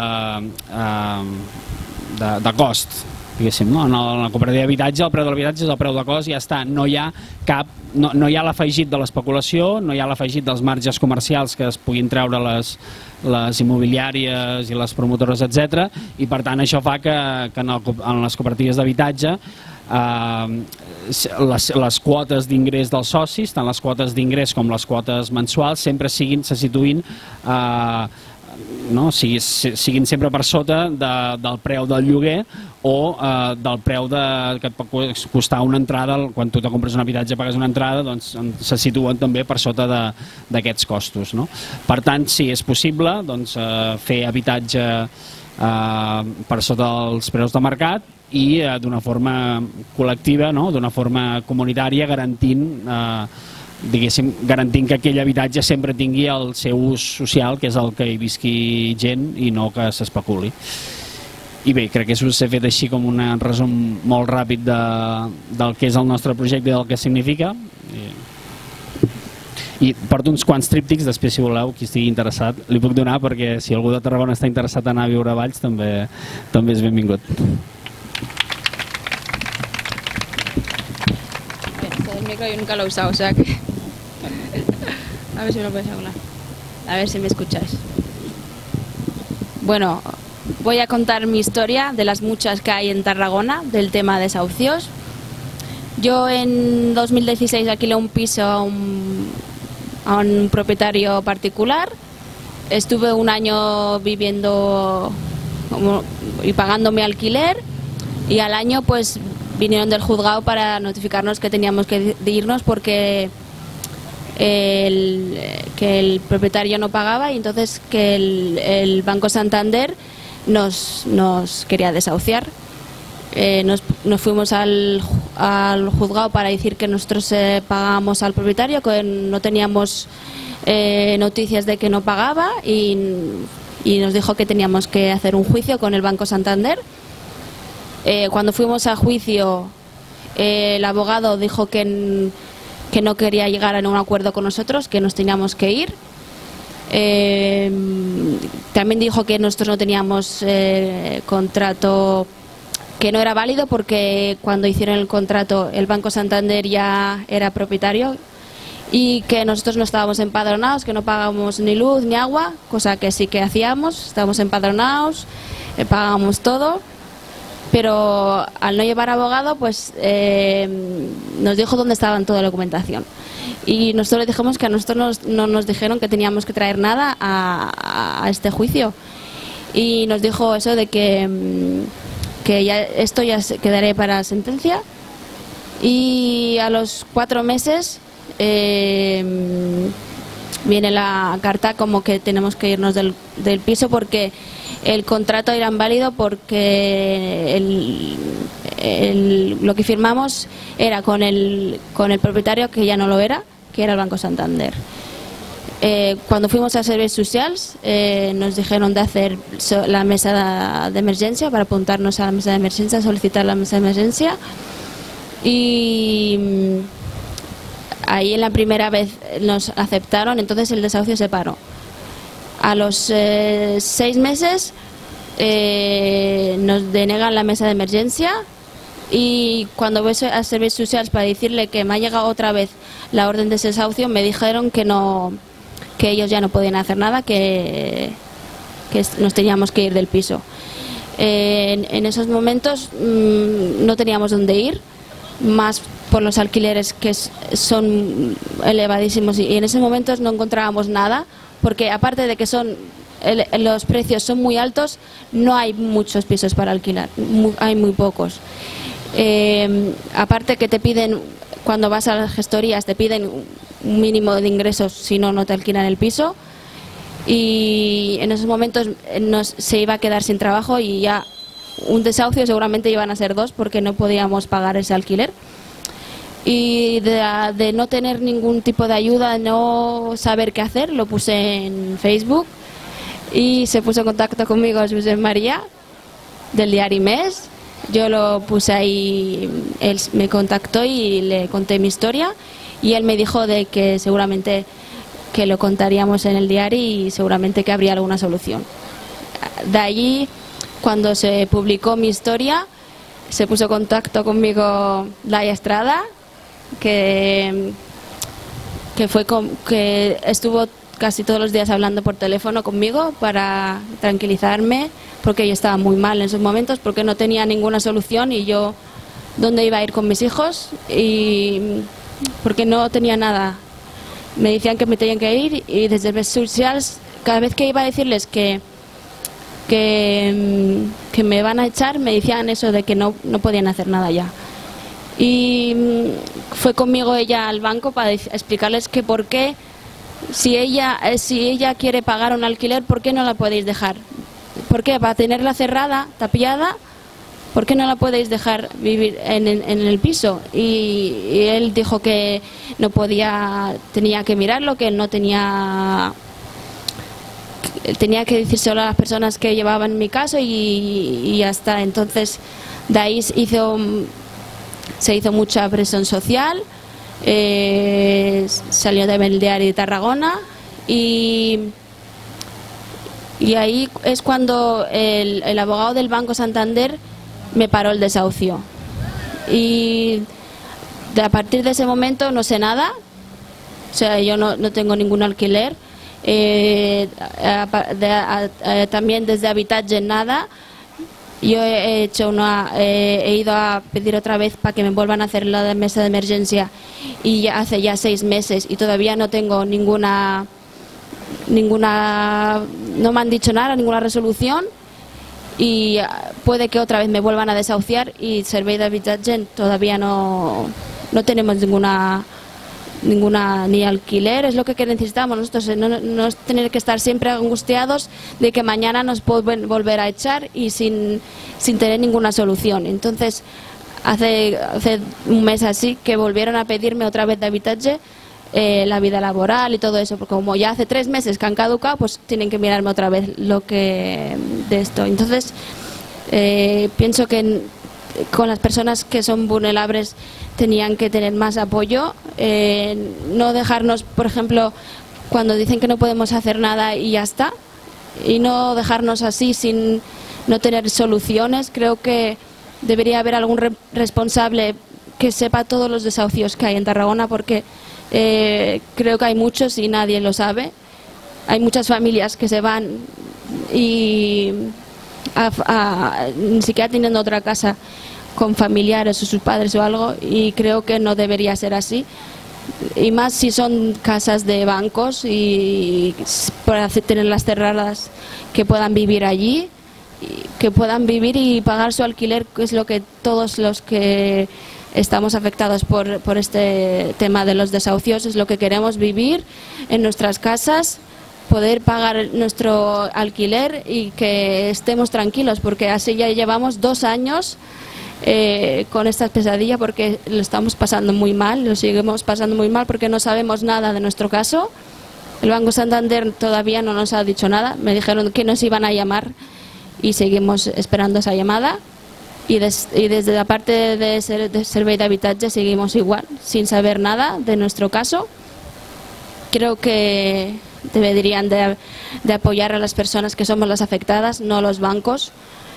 uh, de, de cost. Diguéssim, no? En la cooperativa d'habitatge el preu de l'habitatge és el preu de cost i ja està. No hi ha cap, no, no hi ha l'afegit de l'especulació, no hi ha l'afegit dels marges comercials que es puguin treure les, les immobiliàries i les promotores, etcètera. I per tant això fa que, que en, el, en les cooperatives d'habitatge eh, les, les quotes d'ingrés dels socis, tant les quotes d'ingrés com les quotes mensuals, sempre siguin, se situïn eh, no? siguin, siguin sempre per sota de, del preu del lloguer o eh, del preu de, que et pot costar una entrada. Quan tu te compres un habitatge pagues una entrada, doncs se situen també per sota d'aquests costos. No? Per tant, sí, és possible doncs, eh, fer habitatge eh, per sota dels preus de mercat i eh, d'una forma col·lectiva, no? D'una forma comunitària, garantint eh, diguéssim, garantint que aquell habitatge sempre tingui el seu ús social, que és el que hi visqui gent i no que s'especuli. I bé, crec que s'ha fet així com un resum molt ràpid de, del que és el nostre projecte i del que significa. I, i porto uns quants tríptics, després si voleu, qui estigui interessat, li puc donar, perquè si algú de Tarragona està interessat en anar a viure a Valls també, també és benvingut. El micro yo nunca lo he usado, o sea que... A ver si me lo puedes hablar. A ver si me escucháis. Bueno, voy a contar mi historia de las muchas que hay en Tarragona, del tema de desahucios. Yo en dos mil dieciséis alquilé un piso a un, a un propietario particular. Estuve un año viviendo como, y pagando mi alquiler, y al año pues vinieron del juzgado para notificarnos que teníamos que irnos porque el, que el propietario no pagaba, y entonces que el, el Banco Santander nos, nos quería desahuciar. Eh, nos, nos fuimos al, al juzgado para decir que nosotros eh, pagábamos al propietario, que no teníamos eh, noticias de que no pagaba, y, y nos dijo que teníamos que hacer un juicio con el Banco Santander. Eh, cuando fuimos a juicio, eh, el abogado dijo que, que no quería llegar a un acuerdo con nosotros, que nos teníamos que ir. Eh, también dijo que nosotros no teníamos eh, contrato, que no era válido porque cuando hicieron el contrato el Banco Santander ya era propietario, y que nosotros no estábamos empadronados, que no pagábamos ni luz ni agua, cosa que sí que hacíamos, estábamos empadronados, eh, pagábamos todo. Pero al no llevar abogado, pues eh, nos dijo dónde estaba toda la documentación. Y nosotros le dijimos que a nosotros nos, no nos dijeron que teníamos que traer nada a, a este juicio. Y nos dijo eso de que, que ya, esto ya quedaría para sentencia. Y a los cuatro meses eh, viene la carta como que tenemos que irnos del, del piso porque el contrato era inválido, porque el, el, lo que firmamos era con el, con el propietario, que ya no lo era, que era el Banco Santander. Eh, cuando fuimos a Serveis Socials eh, nos dijeron de hacer la mesa de emergencia, para apuntarnos a la mesa de emergencia, solicitar la mesa de emergencia, y ahí en la primera vez nos aceptaron, entonces el desahucio se paró. A los eh, seis meses eh, nos denegan la mesa de emergencia, y cuando voy a Serveis Socials para decirle que me ha llegado otra vez la orden de desahucio, me dijeron que no, que ellos ya no podían hacer nada, que, que nos teníamos que ir del piso. Eh, en, en esos momentos mmm, no teníamos dónde ir, más por los alquileres que son elevadísimos, y en esos momentos no encontrábamos nada, porque aparte de que son el, los precios son muy altos, no hay muchos pisos para alquilar, muy, hay muy pocos. Eh, aparte que te piden, cuando vas a las gestorías, te piden un mínimo de ingresos, si no, no te alquilan el piso, y en esos momentos nos, se iba a quedar sin trabajo, y ya un desahucio seguramente iban a ser dos, porque no podíamos pagar ese alquiler. Y de, de no tener ningún tipo de ayuda, de no saber qué hacer, lo puse en Facebook, y se puso en contacto conmigo Josep María del diario Mes. Yo lo puse ahí, él me contactó y le conté mi historia, y él me dijo de que seguramente que lo contaríamos en el diario y seguramente que habría alguna solución. De allí, cuando se publicó mi historia, se puso en contacto conmigo Laia Estrada, que, que, fue con, que estuvo casi todos los días hablando por teléfono conmigo para tranquilizarme, porque yo estaba muy mal en esos momentos, porque no tenía ninguna solución, y yo dónde iba a ir con mis hijos, y porque no tenía nada. Me decían que me tenían que ir, y desde Serveis Socials, cada vez que iba a decirles que que, que me van a echar, me decían eso de que no, no podían hacer nada ya. Y fue conmigo ella al banco para explicarles que por qué, si ella, si ella quiere pagar un alquiler, ¿por qué no la podéis dejar? ¿Por qué? Para tenerla cerrada, tapiada, ¿por qué no la podéis dejar vivir en, en, en el piso? Y, y él dijo que no podía, tenía que mirarlo, que él no tenía, tenía que decir solo a las personas que llevaban mi caso y, y ya está. Entonces, de ahí hizo, se hizo mucha presión social, eh, salió del diario de Tarragona y... Y ahí es cuando el, el abogado del Banco Santander me paró el desahucio. Y de, a partir de ese momento no sé nada, o sea, yo no, no tengo ningún alquiler. Eh, a, de, a, a, también desde Habitatge nada. Yo he, hecho una, eh, he ido a pedir otra vez para que me vuelvan a hacer la mesa de emergencia y ya hace ya seis meses y todavía no tengo ninguna... ninguna no me han dicho nada, ninguna resolución y puede que otra vez me vuelvan a desahuciar y Servei d'Habitatge todavía no, no tenemos ninguna ninguna ni alquiler, es lo que necesitamos nosotros, no, no es tener que estar siempre angustiados de que mañana nos pueden volver a echar y sin, sin tener ninguna solución. Entonces hace, hace un mes así que volvieron a pedirme otra vez de Habitatge Eh, la vida laboral y todo eso, porque como ya hace tres meses que han caducado, pues tienen que mirarme otra vez lo que de esto. Entonces, eh, pienso que en, con las personas que son vulnerables tenían que tener más apoyo, eh, no dejarnos, por ejemplo, cuando dicen que no podemos hacer nada y ya está, y no dejarnos así sin no tener soluciones. Creo que debería haber algún re responsable que sepa todos los desahucios que hay en Tarragona, porque Eh, creo que hay muchos y nadie lo sabe. Hay muchas familias que se van y a, a, ni siquiera tienen otra casa con familiares o sus padres o algo, y creo que no debería ser así, y más si son casas de bancos y para tenerlas cerradas, que puedan vivir allí, que puedan vivir y pagar su alquiler, que es lo que todos los que estamos afectados por, por este tema de los desahucios, es lo que queremos, vivir en nuestras casas, poder pagar nuestro alquiler y que estemos tranquilos, porque así ya llevamos dos años eh, con esta pesadilla, porque lo estamos pasando muy mal, lo seguimos pasando muy mal porque no sabemos nada de nuestro caso. El Banco Santander todavía no nos ha dicho nada, me dijeron que nos iban a llamar y seguimos esperando esa llamada. Y, des, y desde la parte de, ser, de Servei d'Habitatge seguimos igual, sin saber nada de nuestro caso. Creo que deberían de, de apoyar a las personas que somos las afectadas, no los bancos,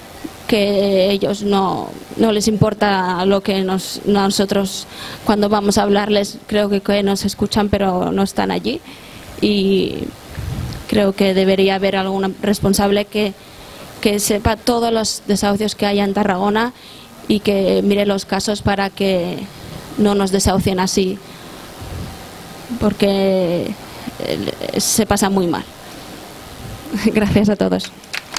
que ellos no, no les importa lo que nos, nosotros cuando vamos a hablarles, creo que, que nos escuchan pero no están allí, y creo que debería haber algún responsable que que sepa todos los desahucios que haya en Tarragona y que mire los casos para que no nos desahucien así, porque se pasa muy mal. Gracias a todos.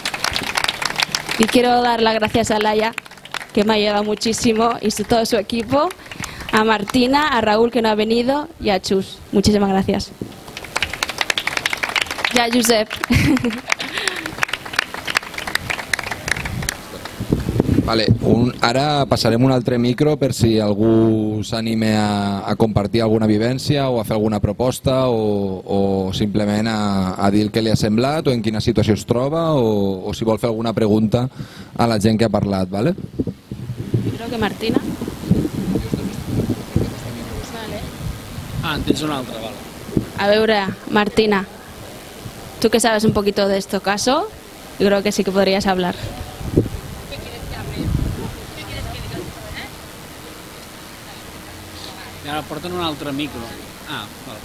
Y quiero dar las gracias a Laia, que me ha ayudado muchísimo, y a todo su equipo, a Martina, a Raúl, que no ha venido, y a Chus. Muchísimas gracias. Y a Josep. Vale, un, ara passarem un altre micro per si algú s'anime a, a compartir alguna vivència o a fer alguna proposta o, o simplement a, a dir el que li ha semblat o en quina situació es troba o, o si vol fer alguna pregunta a la gent que ha parlat, ¿vale? Creo que Martina. Vale. Ah, en tens una altra, vale. A veure, Martina, tú que sabes un poquito de este caso, yo creo que sí que podrías hablar. I ara porten un altre micro. Ah, vale.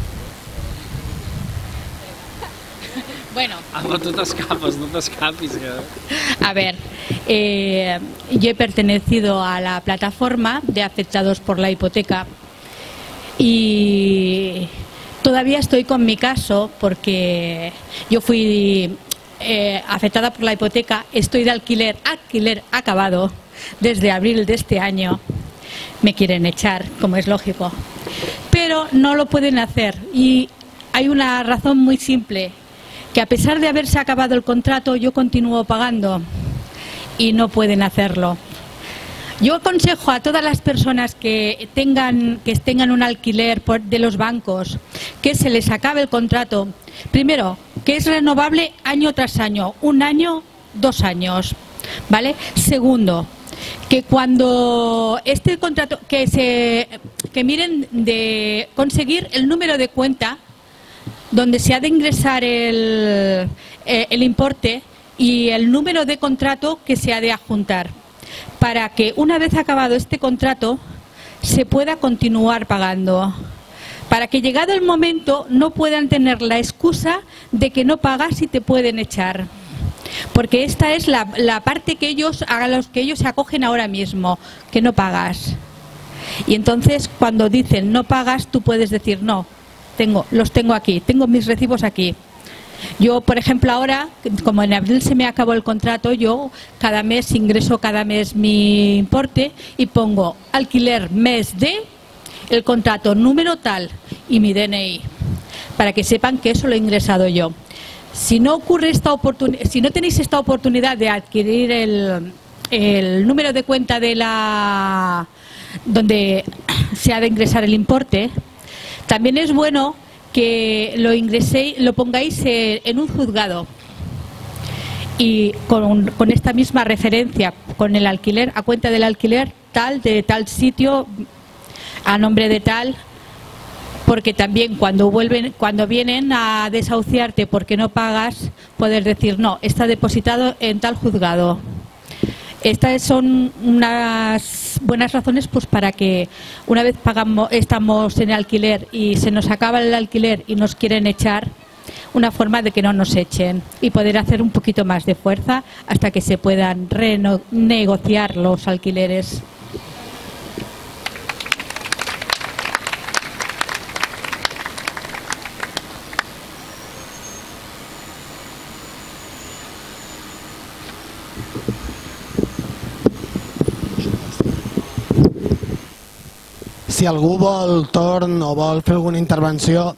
Bueno. Ah, no, tú te escapas, no te escapes. Que... A ver, eh, yo he pertenecido a la plataforma de afectados por la hipoteca y todavía estoy con mi caso porque yo fui eh, afectada por la hipoteca, estoy de alquiler, alquiler acabado desde abril de este año. Me quieren echar, como es lógico, pero no lo pueden hacer y hay una razón muy simple, que a pesar de haberse acabado el contrato yo continúo pagando y no pueden hacerlo. Yo aconsejo a todas las personas que tengan, que tengan un alquiler por, de los bancos, que se les acabe el contrato. Primero, que es renovable año tras año, un año, dos años, ¿vale? Segundo, que cuando este contrato, que se, que miren de conseguir el número de cuenta donde se ha de ingresar el, el importe y el número de contrato que se ha de adjuntar, para que una vez acabado este contrato se pueda continuar pagando, para que llegado el momento no puedan tener la excusa de que no pagas y te pueden echar, porque esta es la, la parte que ellos, a los que ellos se acogen ahora mismo, que no pagas. Y entonces cuando dicen no pagas, tú puedes decir no, tengo, los tengo aquí, tengo mis recibos aquí. Yo, por ejemplo, ahora, como en abril se me acabó el contrato, yo cada mes ingreso cada mes mi importe y pongo alquiler mes de, el contrato número tal y mi D N I, para que sepan que eso lo he ingresado yo. Si no ocurre esta oportunidad, si no tenéis esta oportunidad de adquirir el, el número de cuenta de la donde se ha de ingresar el importe, también es bueno que lo ingreséis, lo pongáis en un juzgado y con, con esta misma referencia, con el alquiler, a cuenta del alquiler tal, de tal sitio, a nombre de tal, porque también cuando vuelven, cuando vienen a desahuciarte porque no pagas, poder decir no, está depositado en tal juzgado. Estas son unas buenas razones pues para que una vez pagamos, estamos en alquiler y se nos acaba el alquiler y nos quieren echar, una forma de que no nos echen y poder hacer un poquito más de fuerza hasta que se puedan renegociar los alquileres. Si algú vol torn o vol fer alguna intervenció...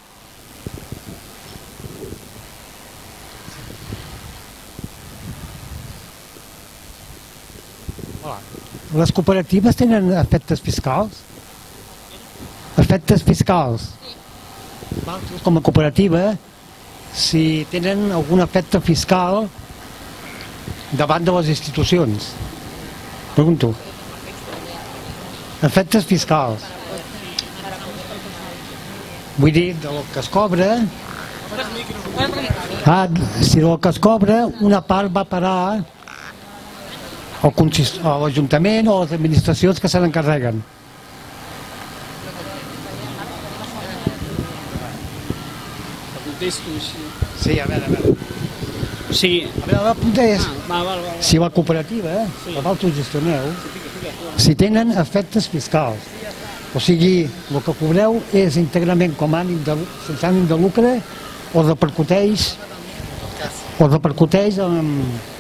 Les cooperatives tenen efectes fiscals? Efectes fiscals? Com a cooperativa, si tenen algun efecte fiscal davant de les institucions? Pregunto. Efectes fiscals. Vull dir, del que es cobra... Ah, si del que es cobra, una part va parar a l'Ajuntament o a les administracions que se n'encarreguen. Sí, a veure, a veure. Sí. A veure, el punt és, si la cooperativa, la autogestioneu, si tenen efectes fiscals, o sigui, el que cobreu és íntegrament com ànim de, sense ànim de lucre o repercuteix o repercuteix en...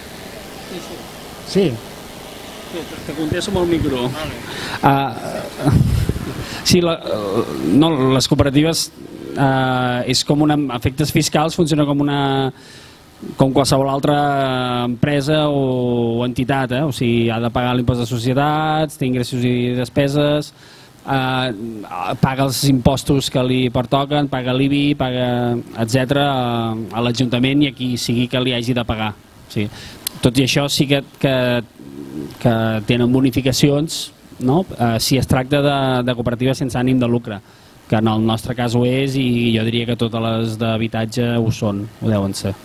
Sí. Te contesto amb el micro. Uh, sí, la, no, les cooperatives uh, és com una... efectes fiscals funciona com una... com qualsevol altra empresa o entitat, eh? O sigui, ha de pagar l'impost de societats, té ingressos i despeses, eh, paga els impostos que li pertoquen, paga l'I B I, paga, etcètera, a l'Ajuntament i a qui sigui que li hagi de pagar. O sigui, tot i això sí que, que, que tenen bonificacions, no? eh, si es tracta de, de cooperatives sense ànim de lucre, que en el nostre cas ho és i jo diria que totes les d'habitatge ho són, ho deuen ser.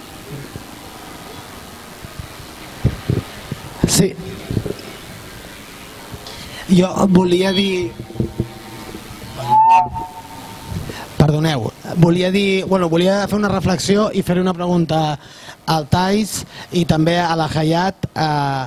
Sí. Jo volia dir... Perdoneu, volia dir... Bueno, volia fer una reflexió i fer una pregunta al Thais i també a la Hayat. Eh,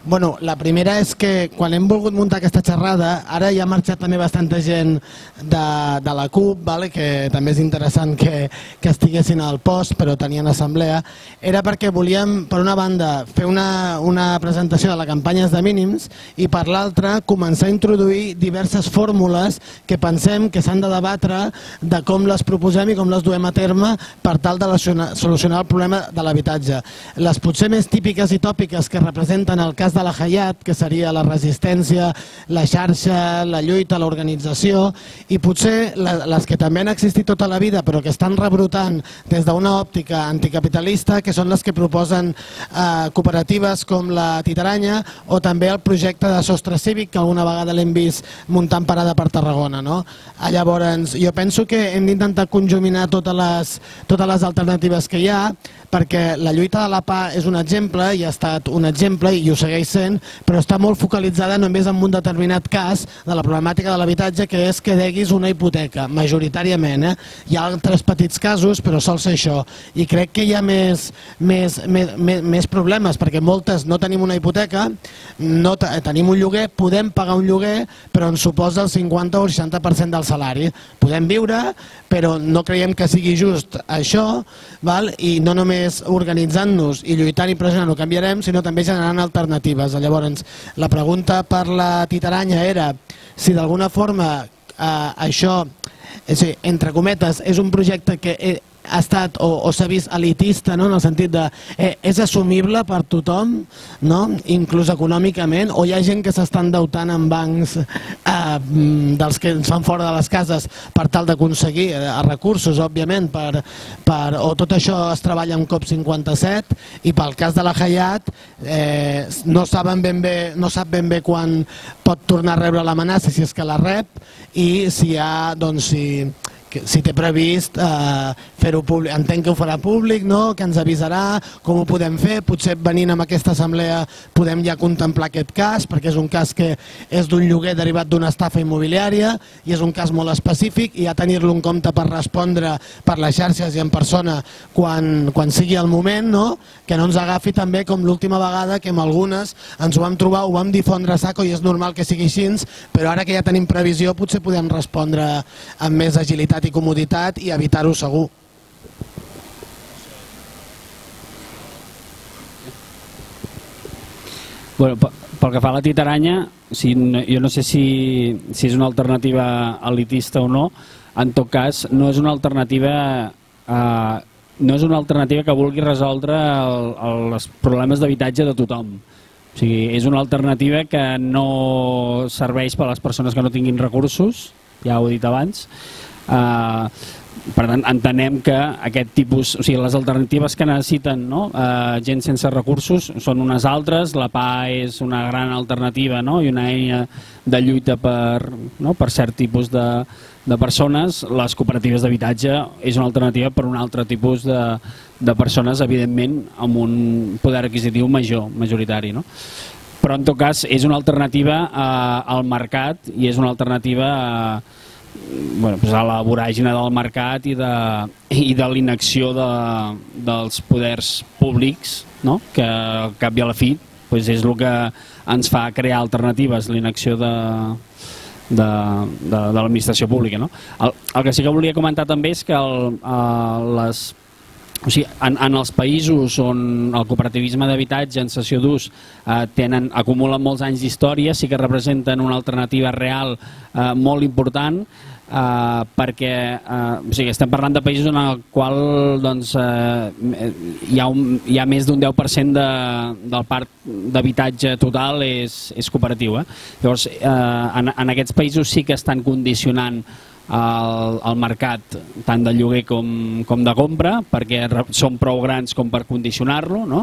Bueno, la primera és que quan hem volgut muntar aquesta xerrada, ara ja ha marxat també bastanta gent de, de la CUP, vale? Que també és interessant que, que estiguessin al post, però tenien assemblea, era perquè volíem, per una banda, fer una, una presentació de la campanya de mínims i per l'altra començar a introduir diverses fórmules que pensem que s'han de debatre de com les proposem i com les duem a terme per tal de solucionar el problema de l'habitatge. Les potser més típiques i tòpiques que representen el cas de la Hayat, que seria la resistència, la xarxa, la lluita, l'organització, i potser les que també han existit tota la vida però que estan rebrotant des d'una òptica anticapitalista, que són les que proposen cooperatives com la Titaranya o també el projecte de sostre cívic que alguna vegada l'hem vist muntant parada per Tarragona. Llavors, jo penso que hem d'intentar conjuminar totes les, totes les alternatives que hi ha, perquè la lluita de la P A és un exemple i ha estat un exemple i ho segueix sent, però està molt focalitzada només en un determinat cas de la problemàtica de l'habitatge, que és que deguis una hipoteca, majoritàriament. Eh? Hi ha altres petits casos, però sol ser això. I crec que hi ha més, més, més, més problemes, perquè moltes no tenim una hipoteca, no tenim un lloguer, podem pagar un lloguer, però ens suposa el cinquanta o el seixanta per cent del salari. Podem viure, però no creiem que sigui just això, val? I no només organitzant-nos i lluitant i pressionant ho canviarem, sinó també generant alternatives. Llavors, la pregunta per la Titaranya era si d'alguna forma eh, això, és a dir, entre cometes, és un projecte que ha estat o, o s'ha vist elitista, no? En el sentit de eh, és assumible per tothom, no? Inclús econòmicament, o hi ha gent que s'està endeutant en bancs eh, dels que ens fan fora de les cases per tal d'aconseguir eh, recursos, òbviament, per, per, o tot això es treballa amb COP cinquanta-set, i pel cas de la Hayat eh, no saben ben bé, no sap ben bé quan pot tornar a rebre l'amenaça, si és que la rep, i si hi ha, doncs, si... si té previst eh, fer-ho públic, entenc que ho farà públic, no? Que ens avisarà com ho podem fer, potser venint amb aquesta assemblea podem ja contemplar aquest cas, perquè és un cas que és d'un lloguer derivat d'una estafa immobiliària i és un cas molt específic, i ja tenir-lo en compte per respondre per les xarxes i en persona quan, quan sigui el moment, no? Que no ens agafi també com l'última vegada que amb algunes ens ho vam trobar, ho vam difondre a saco i és normal que sigui així, però ara que ja tenim previsió potser podem respondre amb més agilitat i comoditat i evitar-ho segur. Bueno, pel que fa a la Titaranya, si, jo no sé si, si és una alternativa elitista o no, en tot cas no és una alternativa eh, no és una alternativa que vulgui resoldre el, el, els problemes d'habitatge de tothom. O sigui, és una alternativa que no serveix per a les persones que no tinguin recursos, ja ho he dit abans. Uh, per tant, entenem que aquest tipus, o sigui, les alternatives que necessiten, no? uh, gent sense recursos són unes altres. La P A és una gran alternativa, no? I una eina de lluita per, no? per cert tipus de, de persones. Les cooperatives d'habitatge és una alternativa per un altre tipus de, de persones, evidentment amb un poder adquisitiu major, majoritari, no? Però en tot cas és una alternativa uh, al mercat i és una alternativa uh, Bueno, pues a la voràgina del mercat i de, i de l'inacció de, dels poders públics, no? Que al cap i a la fi pues és el que ens fa crear alternatives, l'inacció de, de, de, de l'administració pública. No? El, el que sí que volia comentar també és que el, el, les, o sigui, en, en els països on el cooperativisme d'habitatge en cessió d'ús eh, tenen, acumulen molts anys d'història, sí que representen una alternativa real eh, molt important, Uh, perquè uh, o sigui, estem parlant de països en el qual doncs, uh, hi, ha un, hi ha més d'un deu per cent de, del parc d'habitatge total és, és cooperatiu. Eh? Llavors, uh, en, en aquests països sí que estan condicionant el, el mercat tant de lloguer com, com de compra, perquè són prou grans com per condicionar-lo, no?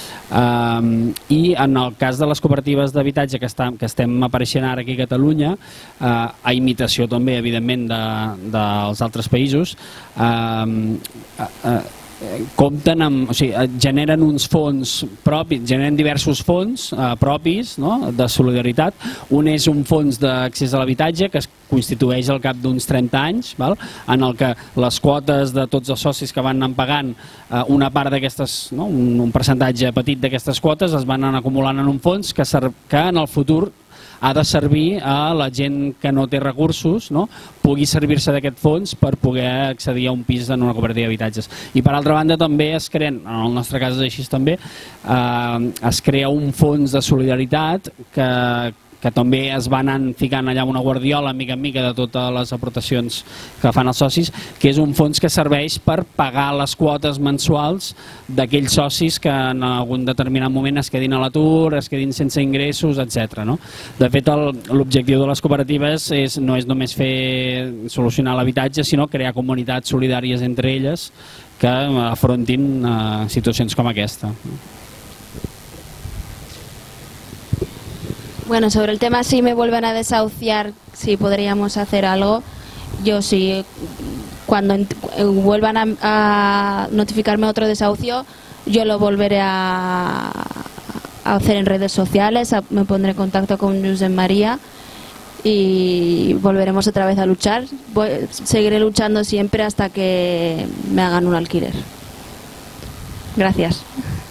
Um, i en el cas de les cooperatives d'habitatge que, que estem apareixent ara aquí a Catalunya, uh, a imitació també evidentment de, dels altres països, um, uh, uh, compten amb, o sigui, generen uns fons propis, generen diversos fons uh, propis, no? De solidaritat. Un és un fons d'accés a l'habitatge que es constitueix al cap d'uns trenta anys, val? En el que les quotes de tots els socis que van anar pagant eh, una part d'aquestes, no? un, un percentatge petit d'aquestes quotes es van anar acumulant en un fons que, que en el futur ha de servir a la gent que no té recursos, no? Pugui servir-se d'aquest fons per poder accedir a un pis en una cooperativa d'habitatges. I per altra banda també es creen, en el nostre cas és així també, eh, es crea un fons de solidaritat que, que també es va anant ficant allà una guardiola mica en mica de totes les aportacions que fan els socis, que és un fons que serveix per pagar les quotes mensuals d'aquells socis que en algun determinat moment es quedin a l'atur, es quedin sense ingressos, etcètera. No? De fet, l'objectiu de les cooperatives és, no és només fer solucionar l'habitatge, sinó crear comunitats solidàries entre elles que afrontin eh, situacions com aquesta. Bueno, sobre el tema si me vuelven a desahuciar, si podríamos hacer algo, yo sí, cuando vuelvan a, a notificarme otro desahucio, yo lo volveré a, a hacer en redes sociales, a, me pondré en contacto con Josep María y volveremos otra vez a luchar. Voy, seguiré luchando siempre hasta que me hagan un alquiler. Gracias.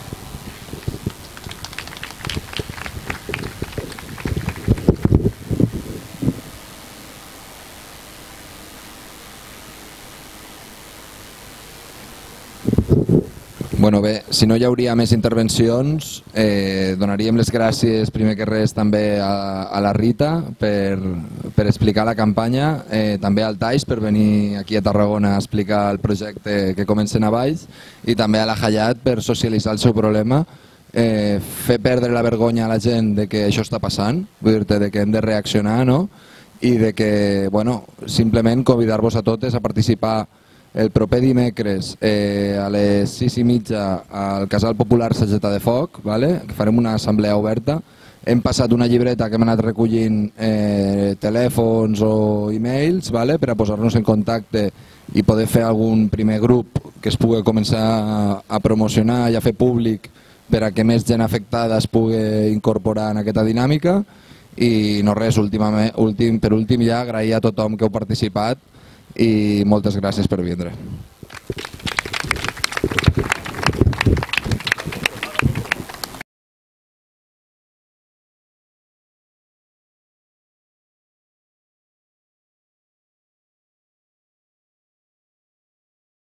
Bueno, bé, si no hi hauria més intervencions, eh, donaríem les gràcies primer que res també a, a la Rita per, per explicar la campanya, eh, també al Tais per venir aquí a Tarragona a explicar el projecte que comencen a Valls i també a la Hayat per socialitzar el seu problema, eh, fer perdre la vergonya a la gent de que això està passant, vull dir-te de que hem de reaccionar, no? I de que, bueno, simplement convidar-vos a totes a participar el proper dimecres eh, a les sis i mitja al Casal Popular Sageta de Foc, vale? Que farem una assemblea oberta. Hem passat una llibreta que hem anat recollint eh, telèfons o e-mails, vale? Per a posar-nos en contacte i poder fer algun primer grup que es pugui començar a, a promocionar i a fer públic per a que més gent afectada es pugui incorporar en aquesta dinàmica. I no res, últimament, últim, per últim ja agrair a tothom que heu participat i moltes gràcies per vindre.